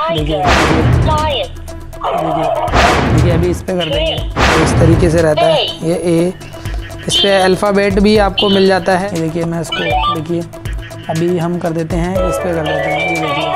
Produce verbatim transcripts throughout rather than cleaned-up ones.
देखिए देखिए देखिए अभी इस पे कर देंगे तो इस तरीके से रहता है। ये ए, इस पे अल्फ़ाबेट भी आपको मिल जाता है। देखिए मैं इसको देखिए अभी हम कर देते हैं, इस पे कर देते हैं। ये देखिए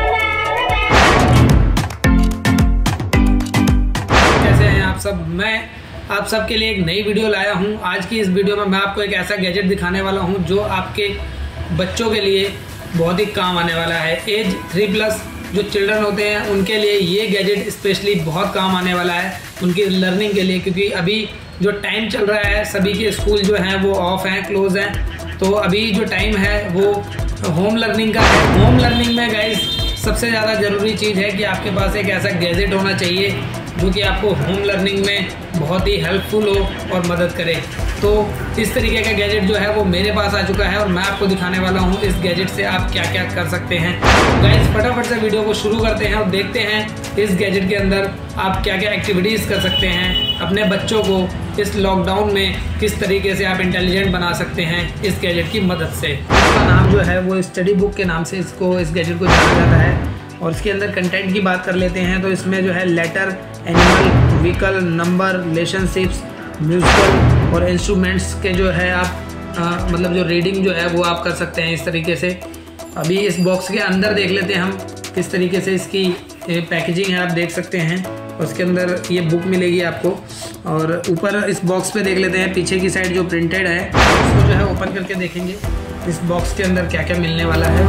कैसे हैं आप सब। मैं आप सबके लिए एक नई वीडियो लाया हूं। आज की इस वीडियो में मैं आपको एक ऐसा गैजेट दिखाने वाला हूं जो आपके बच्चों के लिए बहुत ही काम आने वाला है। एज थ्री प्लस जो चिल्ड्रन होते हैं उनके लिए ये गैजेट स्पेशली बहुत काम आने वाला है, उनकी लर्निंग के लिए। क्योंकि अभी जो टाइम चल रहा है, सभी के स्कूल जो हैं वो ऑफ हैं, क्लोज हैं, तो अभी जो टाइम है वो होम लर्निंग का है। होम लर्निंग में गाइस सबसे ज़्यादा ज़रूरी चीज़ है कि आपके पास एक ऐसा गैजेट होना चाहिए जो कि आपको होम लर्निंग में बहुत ही हेल्पफुल हो और मदद करे। तो इस तरीके का गैजेट जो है वो मेरे पास आ चुका है और मैं आपको दिखाने वाला हूँ इस गैजेट से आप क्या क्या कर सकते हैं। गाइस फटाफट से वीडियो को शुरू करते हैं और देखते हैं इस गैजेट के अंदर आप क्या क्या एक्टिविटीज़ कर सकते हैं। अपने बच्चों को इस लॉकडाउन में किस तरीके से आप इंटेलिजेंट बना सकते हैं इस गैजेट की मदद से। इसका नाम जो है वो स्टडी बुक के नाम से इसको इस गैजेट को जाना जाता है। और इसके अंदर कंटेंट की बात कर लेते हैं तो इसमें जो है letter, animal, vehicle, number, relationships, musical और इंस्ट्रूमेंट्स के जो है आप आ, मतलब जो रीडिंग जो है वो आप कर सकते हैं इस तरीके से। अभी इस बॉक्स के अंदर देख लेते हैं हम किस तरीके से इसकी पैकेजिंग है, आप देख सकते हैं। उसके अंदर ये बुक मिलेगी आपको। और ऊपर इस बॉक्स पे देख लेते हैं पीछे की साइड जो प्रिंटेड है उसको जो है ओपन करके देखेंगे इस बॉक्स के अंदर क्या क्या मिलने वाला है।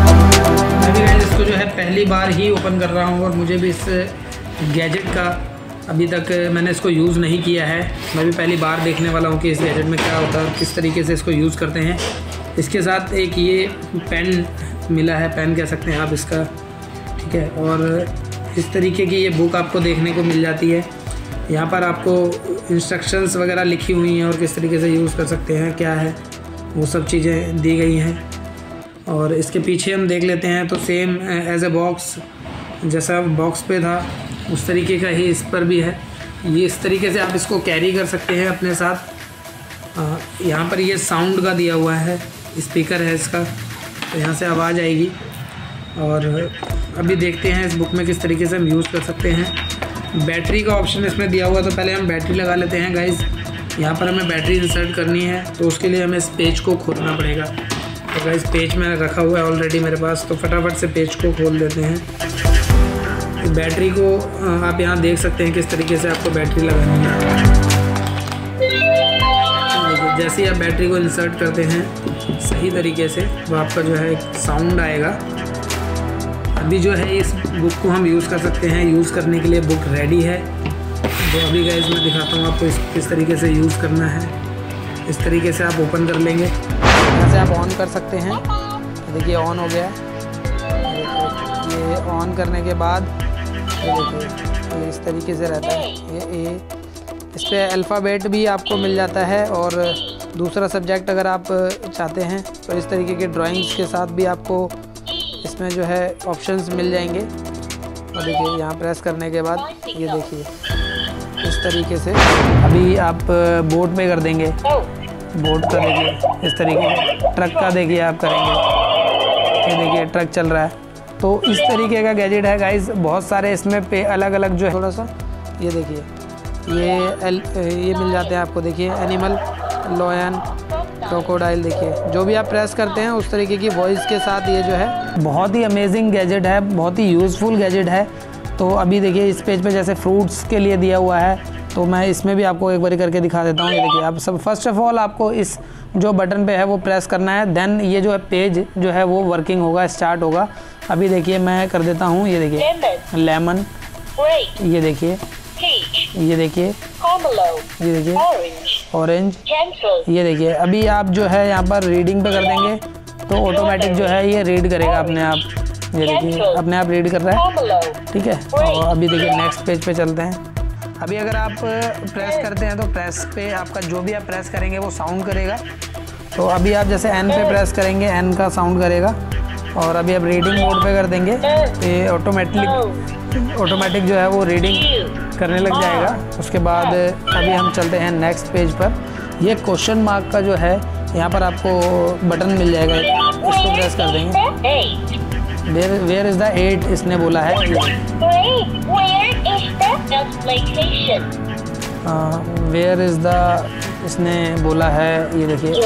मैं भी गाइस इसको जो है पहली बार ही ओपन कर रहा हूँ और मुझे भी इस गैजेट का अभी तक मैंने इसको यूज़ नहीं किया है। मैं भी पहली बार देखने वाला हूँ कि इस गैजेट में क्या होता है और किस तरीके से इसको यूज़ करते हैं। इसके साथ एक ये पेन मिला है, पेन कह सकते हैं आप इसका, ठीक है। और इस तरीके की ये बुक आपको देखने को मिल जाती है। यहाँ पर आपको इंस्ट्रक्शंस वगैरह लिखी हुई हैं और किस तरीके से यूज़ कर सकते हैं, क्या है वो सब चीज़ें दी गई हैं। और इसके पीछे हम देख लेते हैं तो सेम एज ए बॉक्स, जैसा बॉक्स पे था उस तरीके का ही इस पर भी है। ये इस तरीके से आप इसको कैरी कर सकते हैं अपने साथ। यहाँ पर ये साउंड का दिया हुआ है, स्पीकर है इसका, तो यहाँ से आवाज़ आएगी। और अभी देखते हैं इस बुक में किस तरीके से हम यूज़ कर सकते हैं। बैटरी का ऑप्शन इसमें दिया हुआ, तो पहले हम बैटरी लगा लेते हैं गाइस। यहाँ पर हमें बैटरी इंसर्ट करनी है तो उसके लिए हमें इस पेज को खोलना पड़ेगा। तो गाइस पेज मैंने रखा हुआ है ऑलरेडी मेरे पास, तो फटाफट से पेज को खोल देते हैं। बैटरी को आप यहाँ देख सकते हैं किस तरीके से आपको बैटरी लगानी है। देखिए जैसे ही आप बैटरी को इंसर्ट करते हैं सही तरीके से वो आपका जो है एक साउंड आएगा। अभी जो है इस बुक को हम यूज़ कर सकते हैं। यूज़ करने के लिए बुक रेडी है, तो अभी गाइस मैं दिखाता हूँ आपको इस किस तरीके से यूज़ करना है। इस तरीके से आप ओपन कर लेंगे, यहाँ से आप ऑन कर सकते हैं। देखिए ऑन हो गया। ये ऑन करने के बाद ये देखिए ये इस तरीके से रहता है। ये ए, इस पर अल्फ़ाबेट भी आपको मिल जाता है। और दूसरा सब्जेक्ट अगर आप चाहते हैं तो इस तरीके के ड्राइंग्स के साथ भी आपको इसमें जो है ऑप्शंस मिल जाएंगे। और देखिए यहाँ प्रेस करने के बाद ये देखिए इस तरीके से अभी आप बोर्ड पे कर देंगे। बोर्ड का देखिए इस तरीके से, ट्रक का देखिए आप करेंगे, ये देखिए ट्रक चल रहा है। तो इस तरीके का गैजेट है गाइस, बहुत सारे इसमें पे अलग अलग जो है थोड़ा सा ये देखिए ये एल ये मिल जाते हैं आपको। देखिए एनिमल, लॉयन, क्रोकोडाइल, देखिए जो भी आप प्रेस करते हैं उस तरीके की वॉइस के साथ ये जो है बहुत ही अमेजिंग गैजेट है, बहुत ही यूज़फुल गैजेट है। तो अभी देखिए इस पेज पे जैसे फ्रूट्स के लिए दिया हुआ है, तो मैं इसमें भी आपको एक बार करके दिखा देता हूँ। ये देखिए आप सब फर्स्ट ऑफ ऑल आपको इस जो बटन पे है वो प्रेस करना है, देन ये जो है पेज जो है वो वर्किंग होगा, स्टार्ट होगा। अभी देखिए मैं कर देता हूँ। ये देखिए लेमन, ये देखिए ये देखिए ये देखिए ऑरेंज, ये देखिए। अभी आप जो है यहाँ पर रीडिंग पे कर देंगे तो ऑटोमेटिक जो है ये रीड करेगा अपने आप। ये देखिए अपने आप रीड कर रहा है, ठीक है। और अभी देखिए नेक्स्ट पेज पे चलते हैं। अभी अगर आप प्रेस करते हैं तो प्रेस पे आपका जो भी आप प्रेस करेंगे वो साउंड करेगा। तो अभी आप जैसे एन पे प्रेस करेंगे, एन का साउंड करेगा। और अभी आप रीडिंग मोड पे कर देंगे तो ये ऑटोमेटिक ऑटोमेटिक जो है वो रीडिंग करने लग जाएगा। उसके बाद अभी हम चलते हैं नेक्स्ट पेज पर। ये क्वेश्चन मार्क का जो है यहाँ पर आपको बटन मिल जाएगा, इसको प्रेस कर देंगे where where is the eight इसने बोला है। वेयर इज द इसने बोला है, ये देखिए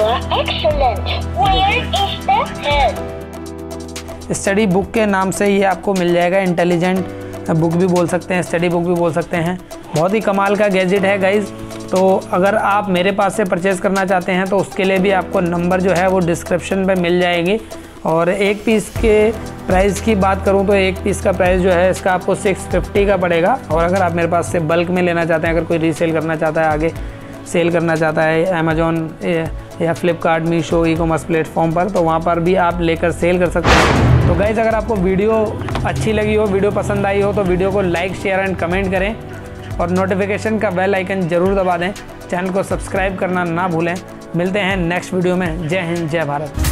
स्टडी बुक के नाम से ये आपको मिल जाएगा। इंटेलिजेंट बुक भी बोल सकते हैं, स्टडी बुक भी बोल सकते हैं। बहुत ही कमाल का गैजेट है गाइज़। तो अगर आप मेरे पास से परचेज़ करना चाहते हैं तो उसके लिए भी आपको नंबर जो है वो डिस्क्रिप्शन पे मिल जाएगी। और एक पीस के प्राइस की बात करूं तो एक पीस का प्राइस जो है इसका आपको सिक्स फिफ्टी का पड़ेगा। और अगर आप मेरे पास से बल्क में लेना चाहते हैं, अगर कोई रीसेल करना चाहता है, आगे सेल करना चाहता है अमेजोन या Flipkart, Meesho, e commerce platform पर, तो वहाँ पर भी आप लेकर सेल कर सकते हैं। तो गाइज़ अगर आपको वीडियो अच्छी लगी हो, वीडियो पसंद आई हो, तो वीडियो को लाइक, शेयर एंड कमेंट करें और नोटिफिकेशन का बेल आइकन ज़रूर दबा दें। चैनल को सब्सक्राइब करना ना भूलें। मिलते हैं नेक्स्ट वीडियो में। जय हिंद, जय भारत।